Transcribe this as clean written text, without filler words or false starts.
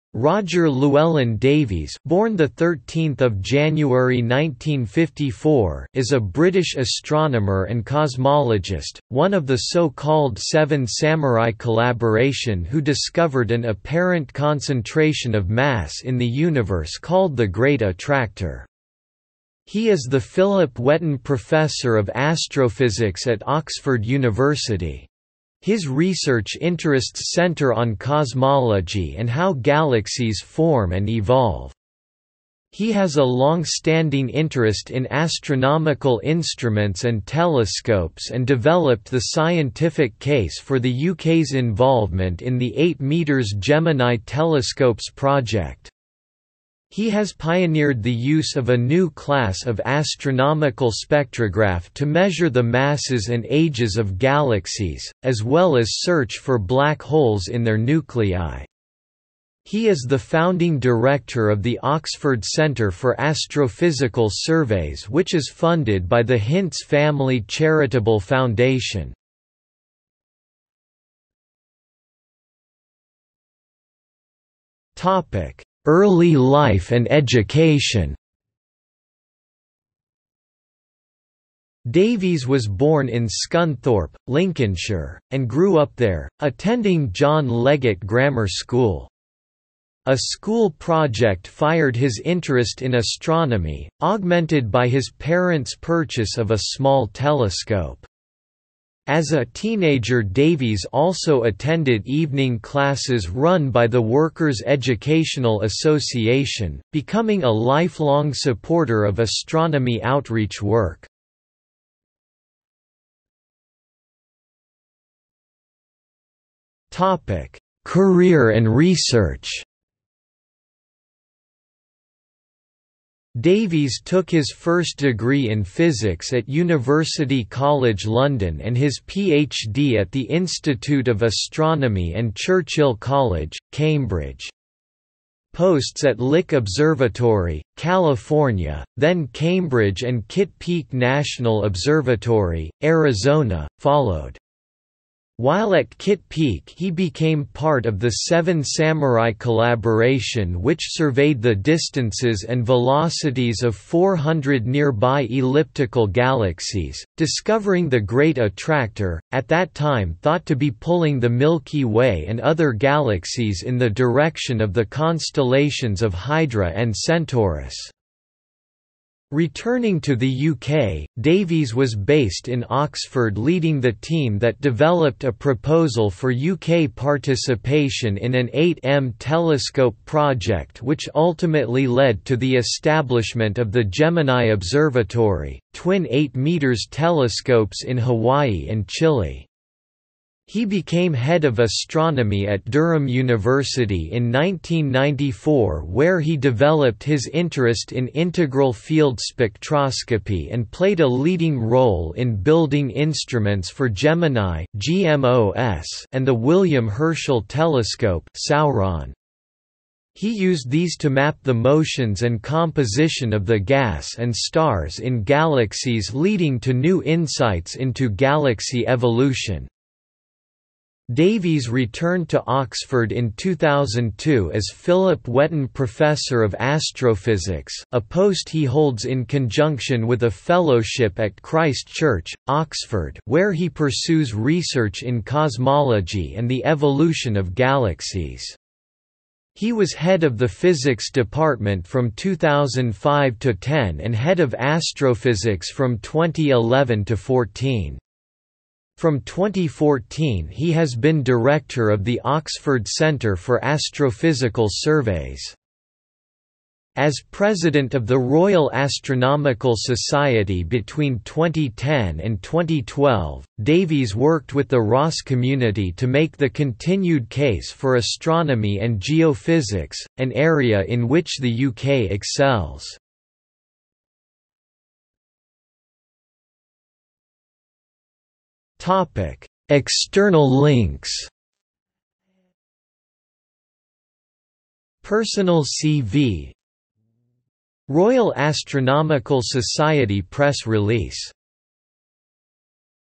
Roger Llewellyn Davies, born the 13th of January 1954, is a British astronomer and cosmologist, one of the so-called Seven Samurai collaboration who discovered an apparent concentration of mass in the universe called the Great Attractor. He is the Philip Wheaton Professor of Astrophysics at Oxford University. His research interests center on cosmology and how galaxies form and evolve. He has a long-standing interest in astronomical instruments and telescopes and developed the scientific case for the UK's involvement in the 8 meters Gemini Telescopes project. He has pioneered the use of a new class of astronomical spectrograph to measure the masses and ages of galaxies, as well as search for black holes in their nuclei. He is the founding director of the Oxford Centre for Astrophysical Surveys, which is funded by the Hintz Family Charitable Foundation. Early life and education. Davies was born in Scunthorpe, Lincolnshire, and grew up there, attending John Leggett Grammar School. A school project fired his interest in astronomy, augmented by his parents' purchase of a small telescope. As a teenager, Davies also attended evening classes run by the Workers' Educational Association, becoming a lifelong supporter of astronomy outreach work. Career and research. Davies took his first degree in physics at University College London and his PhD at the Institute of Astronomy and Churchill College, Cambridge. Posts at Lick Observatory, California, then Cambridge and Kitt Peak National Observatory, Arizona, followed. While at Kitt Peak, he became part of the Seven Samurai collaboration, which surveyed the distances and velocities of 400 nearby elliptical galaxies, discovering the Great Attractor, at that time thought to be pulling the Milky Way and other galaxies in the direction of the constellations of Hydra and Centaurus. Returning to the UK, Davies was based in Oxford, leading the team that developed a proposal for UK participation in an 8M telescope project, which ultimately led to the establishment of the Gemini Observatory, twin 8 meters telescopes in Hawaii and Chile. He became head of astronomy at Durham University in 1994, where he developed his interest in integral field spectroscopy and played a leading role in building instruments for Gemini (GMOS) and the William Herschel Telescope (Sauron). He used these to map the motions and composition of the gas and stars in galaxies, leading to new insights into galaxy evolution. Davies returned to Oxford in 2002 as Philip Wheaton Professor of Astrophysics, a post he holds in conjunction with a fellowship at Christ Church, Oxford, where he pursues research in cosmology and the evolution of galaxies. He was head of the physics department from 2005 to 10 and head of astrophysics from 2011 to 14. From 2014 he has been director of the Oxford Centre for Astrophysical Surveys. As president of the Royal Astronomical Society between 2010 and 2012, Davies worked with the Ross community to make the continued case for astronomy and geophysics, an area in which the UK excels. External links. Personal CV. Royal Astronomical Society press release.